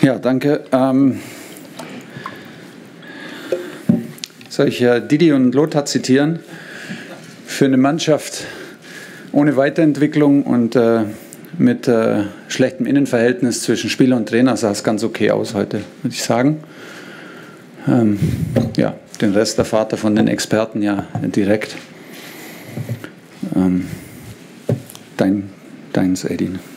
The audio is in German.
Ja, danke. Soll ich Didi und Lothar zitieren? Für eine Mannschaft ohne Weiterentwicklung und mit schlechtem Innenverhältnis zwischen Spieler und Trainer sah es ganz okay aus heute, würde ich sagen. Ja, den Rest erfahrt ihr von den Experten ja direkt. Deins, Edin.